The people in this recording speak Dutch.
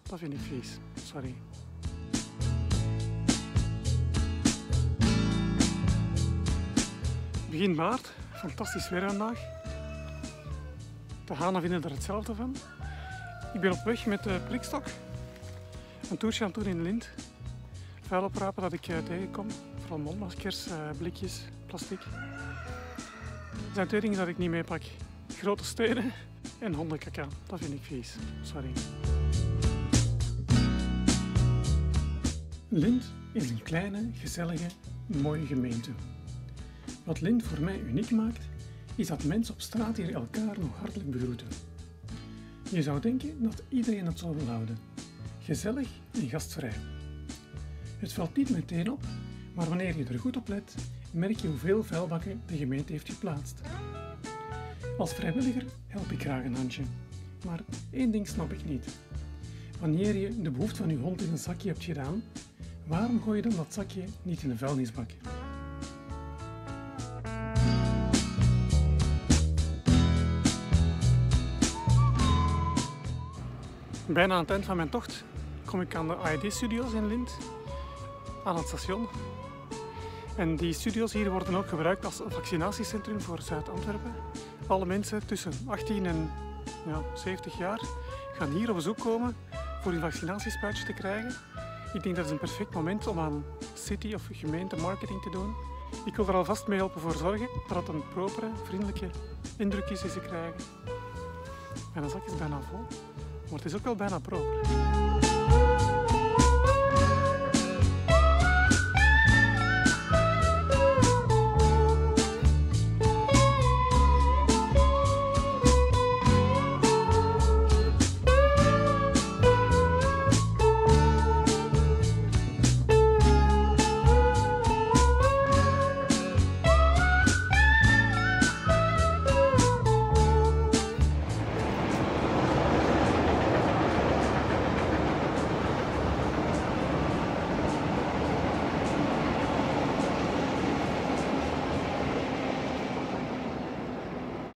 Dat vind ik vies. Sorry. Begin maart. Fantastisch weer vandaag. De hanen vinden er hetzelfde van. Ik ben op weg met de plikstok. Een toertje aan het doen in Lint. Vuil oprapen dat ik tegenkom. Vooral mondmaskers, blikjes, plastic. Er zijn 2 dingen dat ik niet meepak. Grote stenen en hondenkaka. Dat vind ik vies. Sorry. Lint is een kleine, gezellige, mooie gemeente. Wat Lint voor mij uniek maakt, is dat mensen op straat hier elkaar nog hartelijk begroeten. Je zou denken dat iedereen het zo wil houden. Gezellig en gastvrij. Het valt niet meteen op, maar wanneer je er goed op let, merk je hoeveel vuilbakken de gemeente heeft geplaatst. Als vrijwilliger help ik graag een handje. Maar 1 ding snap ik niet. Wanneer je de behoefte van je hond in een zakje hebt gedaan, waarom gooi je dan dat zakje niet in de vuilnisbak? Bijna aan het eind van mijn tocht kom ik aan de AED-studio's in Lint, aan het station. En die studio's hier worden ook gebruikt als vaccinatiecentrum voor Zuid-Antwerpen. Alle mensen tussen 18 en 70 jaar gaan hier op bezoek komen voor hun vaccinatiespuitje te krijgen. Ik denk dat het een perfect moment om aan city- of gemeentemarketing te doen. Ik wil er alvast mee helpen voor zorgen dat het een propere, vriendelijke indruk is die ze krijgen. Mijn zak is bijna vol, maar het is ook wel bijna proper.